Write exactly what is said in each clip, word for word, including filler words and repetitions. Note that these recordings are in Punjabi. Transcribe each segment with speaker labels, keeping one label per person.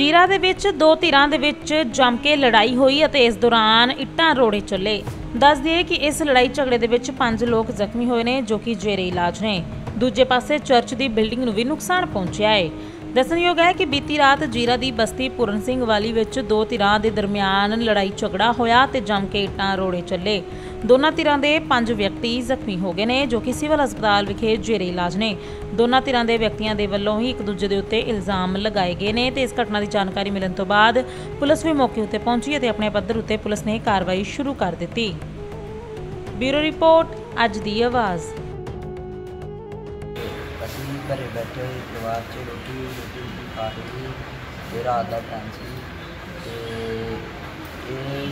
Speaker 1: जीरा दे विच दो धिरां दे विच जम के लड़ाई हुई ਅਤੇ इस दौरान ਇੱਟਾਂ ਰੋੜੇ ਚੱਲੇ। दस दिए कि इस लड़ाई झगड़े ਦੇ ਵਿੱਚ ਪੰਜ ਲੋਕ ਜ਼ਖਮੀ ਹੋਏ ਨੇ ਜੋ ਕਿ ਜੇਰੇ ਇਲਾਜ ਨੇ। ਦੂਜੇ ਪਾਸੇ ਚਰਚ ਦੀ ਬਿਲਡਿੰਗ ਨੂੰ ਵੀ ਨੁਕਸਾਨ ਪਹੁੰਚਿਆ ਹੈ। ਦੱਸਣਯੋਗ ਹੈ ਕਿ ਬੀਤੀ ਰਾਤ ਜੀਰਾ ਦੀ ਬਸਤੀ ਪੂਰਨ ਸਿੰਘ ਵਾਲੀ ਵਿੱਚ ਦੋ ਧਿਰਾਂ ਦੇ ਦਰਮਿਆਨ ਲੜਾਈ ਝਗੜਾ ਹੋਇਆ ਤੇ ਜਮ ਕੇ ਇੱਟਾਂ ਰੋੜੇ ਚੱਲੇ। ਦੋਨਾਂ ਧਿਰਾਂ ਦੇ ਪੰਜ ਵਿਅਕਤੀ ਜ਼ਖਮੀ ਹੋ ਗਏ ਨੇ ਜੋ ਕਿ ਸਿਵਲ ਹਸਪਤਾਲ ਵਿਖੇ ਜੇਰੇ ਇਲਾਜ ਨੇ। ਦੋਨਾਂ ਧਿਰਾਂ ਦੇ ਵਿਅਕਤੀਆਂ ਦੇ ਵੱਲੋਂ ਹੀ ਇੱਕ ਦੂਜੇ ਦੇ ਉੱਤੇ ਇਲਜ਼ਾਮ ਲਗਾਏ ਗਏ ਨੇ ਤੇ ਇਸ ਘਟਨਾ ਦੀ ਜਾਣਕਾਰੀ ਮਿਲਣ ਤੋਂ ਬਾਅਦ ਪੁਲਿਸ ਵੀ ਮੌਕੇ ਉੱਤੇ ਪਹੁੰਚੀ ਅਤੇ ਆਪਣੇ ਪੱਧਰ ਉੱਤੇ ਪੁਲਿਸ ਨੇ ਕਾਰਵਾਈ ਸ਼ੁਰੂ ਕਰ ਦਿੱਤੀ। ब्यूरो रिपोर्ट अज दी आवाज़।
Speaker 2: ਅਸੀਂ ਘਰੇ ਬੈਠੇ ਹੋਏ ਪਰਿਵਾਰ 'ਚ ਰੋਟੀ ਰੋਟੀ ਰੋਟੀ ਖਾ ਰਹੇ ਸੀ ਅਤੇ ਰਾਤ ਦਾ ਟਾਈਮ ਸੀ ਅਤੇ ਇਹ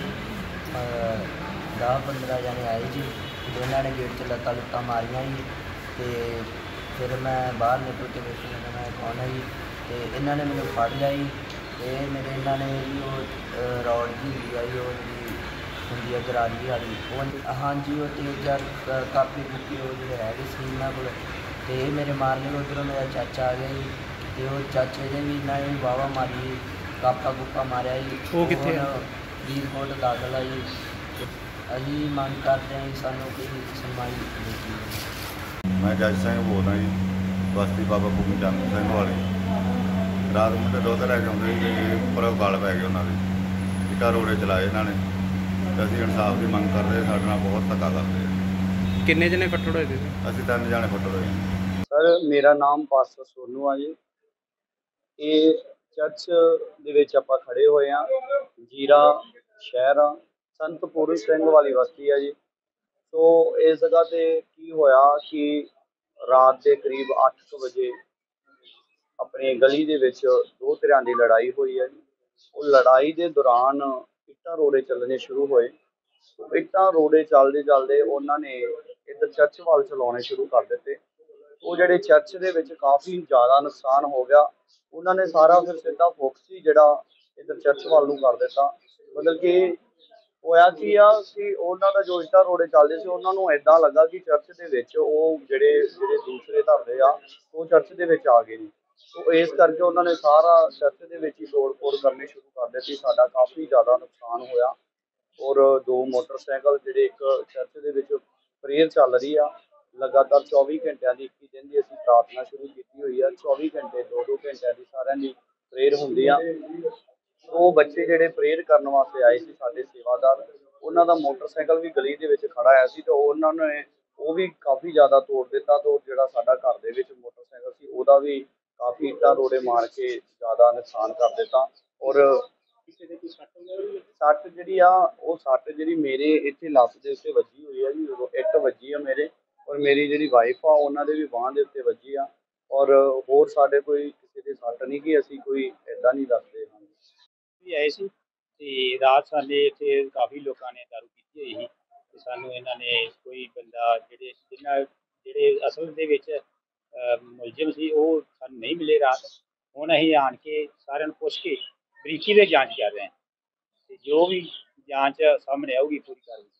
Speaker 2: ਦਸ ਪੰਦਰਾਂ ਜਣੇ ਆਏ ਜੀ ਅਤੇ ਉਹਨਾਂ ਨੇ ਗੇਟ 'ਚ ਲੱਤਾਂ ਲੁੱਤਾਂ ਮਾਰੀਆਂ ਜੀ ਅਤੇ ਫਿਰ ਮੈਂ ਬਾਹਰ ਨਿਕਲ ਕੇ ਵੇਖਿਆ ਮੈਂ ਕੌਣ ਹੈ ਜੀ ਅਤੇ ਇਹਨਾਂ ਨੇ ਮੈਨੂੰ ਫੜ ਲਿਆ ਜੀ ਅਤੇ ਮੇਰੇ ਇਹਨਾਂ ਨੇ ਜੀ ਉਹ ਰੌਡ ਜੀ ਹੁੰਦੀ ਆ ਜੀ ਉਹ ਜਿਹੜੀ ਹੁੰਦੀ ਹੈ ਗਰਾਰੀ ਵਾਲੀ ਉਹ ਹਾਂਜੀ ਉਹ ਤੇਜ਼ ਕਾਪੀ ਕੁਪੀ ਉਹ ਜਿਹੜੇ ਹੈਗੇ ਸੀ ਇਹਨਾਂ ਕੋਲ ਅਤੇ ਇਹ ਮੇਰੇ ਮਾਰਨੇ ਉੱਧਰੋਂ ਮੇਰਾ ਚਾਚਾ ਆ ਗਿਆ ਜੀ ਅਤੇ ਉਹ ਚਾਚੇ ਦੇ ਵੀ ਇਹਨਾਂ ਨੇ ਵਾਹਵਾ ਮਾਰੀ ਕਾਪਾ ਕੁੱਪਾ ਮਾਰਿਆ ਜੀ। ਉਹ ਕਿੱਥੇ ਫਰੀਦਕੋਟ ਦਾਖਲ ਆ ਜੀ। ਅਸੀਂ ਮੰਗ ਕਰਦੇ ਹਾਂ ਜੀ ਸਾਨੂੰ ਕੋਈ ਸੁਣਵਾਈ ਦਿੱਤੀ।
Speaker 3: ਮੈਂ ਜੱਜ ਸਿੰਘ ਬੋਲਦਾ ਜੀ ਬਸਤੀ ਬਾਬਾ ਭੂਮੀ ਚੰਦ ਸਿੰਘ ਵਾਲੀ। ਰਾਤ ਮੁੰਡੇ ਦੁੱਧ ਲੈ ਕੇ ਆਉਂਦੇ ਜੀ ਉੱਪਰ ਗਲ ਪੈ ਗਏ ਉਹਨਾਂ ਦੇ ਇੱਟਾਂ ਰੋੜੇ ਚਲਾਏ ਇਹਨਾਂ ਨੇ। ਅਸੀਂ ਇਨਸਾਫ ਦੀ ਮੰਗ ਕਰਦੇ ਸਾਡੇ ਨਾਲ ਬਹੁਤ ਧੱਕਾ ਕਰਦੇ ਆ।
Speaker 4: ਕਿੰਨੇ ਜਣੇ ਫੱਟੜ ਹੋਏ ਸੀ?
Speaker 3: ਅਸੀਂ ਤਿੰਨ ਜਾਣੇ ਫੱਟੜ ਹੋਏ।
Speaker 5: ਸਰ ਮੇਰਾ ਨਾਮ ਪਾਸਟਰ ਸੋਨੂ ਆ ਜੀ। ਇਹ ਚਰਚ ਦੇ ਵਿੱਚ ਆਪਾਂ ਖੜੇ ਹੋਏ ਆ ਜੀਰਾ ਸ਼ਹਿਰ ਆ ਸੰਤ ਪੂਰਨ ਸਿੰਘ ਵਾਲੀ ਬਸਤੀ ਆ ਜੀ। ਸੋ ਇਸ ਜਗ੍ਹਾ ਤੇ ਕੀ ਹੋਇਆ ਕਿ ਰਾਤ ਦੇ ਕਰੀਬ ਅੱਠ ਕੁ ਵਜੇ ਆਪਣੀ ਗਲੀ ਦੇ ਵਿੱਚ ਦੋ ਧਿਰਾਂ ਦੀ ਲੜਾਈ ਹੋਈ ਹੈ ਜੀ। ਉਹ ਲੜਾਈ ਦੇ ਦੌਰਾਨ ਇੱਟਾਂ ਰੋੜੇ ਚੱਲਣੇ ਸ਼ੁਰੂ ਹੋਏ। ਇੱਟਾਂ ਰੋੜੇ ਚੱਲਦੇ ਚੱਲਦੇ ਉਹਨਾਂ ਨੇ ਇੱਧਰ ਚਰਚ ਵੱਲ ਚਲਾਉਣੇ ਸ਼ੁਰੂ ਕਰ ਦਿੱਤੇ। ਉਹ ਜਿਹੜੇ ਚਰਚ ਦੇ ਵਿੱਚ ਕਾਫੀ ਜ਼ਿਆਦਾ ਨੁਕਸਾਨ ਹੋ ਗਿਆ। ਉਹਨਾਂ ਨੇ ਸਾਰਾ ਫਿਰ ਸਿੱਧਾ ਫੋਕਸ ਹੀ ਜਿਹੜਾ ਇੱਧਰ ਚਰਚ ਵੱਲ ਨੂੰ ਕਰ ਦਿੱਤਾ। ਮਤਲਬ ਕਿ ਹੋਇਆ ਕੀ ਆ ਕਿ ਉਹਨਾਂ ਦਾ ਜੋ ਇੱਟਾਂ ਰੋੜੇ ਚੱਲਦੇ ਸੀ ਉਹਨਾਂ ਨੂੰ ਏਦਾਂ ਲੱਗਾ ਕਿ ਚਰਚ ਦੇ ਵਿੱਚ ਉਹ ਜਿਹੜੇ ਜਿਹੜੇ ਦੂਸਰੇ ਧਰਦੇ ਆ ਉਹ ਚਰਚ ਦੇ ਵਿੱਚ ਆ ਗਏ ਨੇ। ਸੋ ਇਸ ਕਰਕੇ ਉਹਨਾਂ ਨੇ ਸਾਰਾ ਚਰਚ ਦੇ ਵਿੱਚ ਹੀ ਤੋੜ ਫੋੜ ਕਰਨੀ ਸ਼ੁਰੂ ਕਰ ਦਿੱਤੀ। ਸਾਡਾ ਕਾਫੀ ਜ਼ਿਆਦਾ ਨੁਕਸਾਨ ਹੋਇਆ ਔਰ ਦੋ ਮੋਟਰਸਾਈਕਲ ਜਿਹੜੇ ਇੱਕ ਚਰਚ ਦੇ ਵਿੱਚ ਪ੍ਰੇਅਰ ਚੱਲ ਰਹੀ ਆ ਲਗਾਤਾਰ ਚੌਵੀ ਘੰਟਿਆਂ ਦੀ ਇੱਕੀ ਦਿਨ ਦੀ ਅਸੀਂ ਪ੍ਰਾਰਥਨਾ ਸ਼ੁਰੂ ਕੀਤੀ ਹੋਈ ਆ। ਚੌਵੀ ਘੰਟੇ ਦੋ ਦੋ ਘੰਟਿਆਂ ਦੀ ਸਾਰਿਆਂ ਦੀ ਪ੍ਰੇਅਰ ਹੁੰਦੀ ਆ। ਉਹ ਬੱਚੇ ਜਿਹੜੇ ਪ੍ਰੇਅਰ ਕਰਨ ਵਾਸਤੇ ਆਏ ਸੀ ਸਾਡੇ ਸੇਵਾਦਾਰ ਉਹਨਾਂ ਦਾ ਮੋਟਰਸਾਈਕਲ ਵੀ ਗਲੀ ਦੇ ਵਿੱਚ ਖੜਾ ਆਇਆ ਸੀ ਤੇ ਉਹਨਾਂ ਨੇ ਉਹ ਵੀ ਕਾਫੀ ਜ਼ਿਆਦਾ ਤੋੜ ਦਿੱਤਾ। ਤੇ ਜਿਹੜਾ ਸਾਡਾ ਘਰ ਦੇ ਵਿੱਚ ਮੋਟਰਸਾਈਕਲ ਸੀ ਉਹਦਾ ਵੀ ਕਾਫੀ ਇੱਟਾਂ ਰੋੜੇ ਮਾਰ ਕੇ ਜ਼ਿਆਦਾ ਨੁਕਸਾਨ ਕਰ ਦਿੱਤਾ। ਔਰ ਸੱਟ ਜਿਹੜੀ ਆ ਉਹ ਸੱਟ ਜਿਹੜੀ ਮੇਰੇ ਇੱਥੇ ਲੱਤ ਦੇ ਉੱਤੇ ਵੱਜੀ ਹੋਈ ਆ ਜੀ। ਇੱਟ ਵੱਜੀ ਆ ਮੇਰੇ ਔਰ ਮੇਰੀ ਜਿਹੜੀ ਵਾਈਫ ਆ ਉਹਨਾਂ ਦੇ ਵੀ ਬਾਂਹ ਦੇ ਉੱਤੇ ਵੱਜੀ ਆ। ਔਰ ਹੋਰ ਸਾਡੇ ਕੋਈ ਕਿਸੇ ਦੇ ਸੱਟ ਨਹੀਂ ਕਿ ਅਸੀਂ ਕੋਈ ਏਦਾਂ ਨਹੀਂ ਦੱਸਦੇ ਹਾਂ।
Speaker 6: ਵੀ ਆਏ ਸੀ ਤੇ ਰਾਤ ਸਾਡੇ ਇੱਥੇ ਕਾਫੀ ਲੋਕਾਂ ਨੇ ਦਾਰੂ ਪੀਤੀ ਹੋਈ ਸੀ ਤੇ ਸਾਨੂੰ ਇਹਨਾਂ ਨੇ ਕੋਈ ਬੰਦਾ ਜਿਹੜੇ ਜਿਹਨਾਂ ਜਿਹੜੇ ਅਸਲ ਦੇ ਵਿੱਚ ਮੁਲਜ਼ਮ ਸੀ ਉਹ ਸਾਨੂੰ ਨਹੀਂ ਮਿਲੇ ਰਾਤ। ਹੁਣ ਅਸੀਂ ਆਣ ਕੇ ਸਾਰਿਆਂ ਨੂੰ ਪੁੱਛ ਕੇ ਬਰੀਕੀ ਦੇ ਜਾਂਚ ਕਰ ਰਹੇ ਹਾਂ ਤੇ ਜੋ ਵੀ ਜਾਂਚ ਸਾਹਮਣੇ ਆਊਗੀ ਪੂਰੀ ਕਾਰਵਾਈ।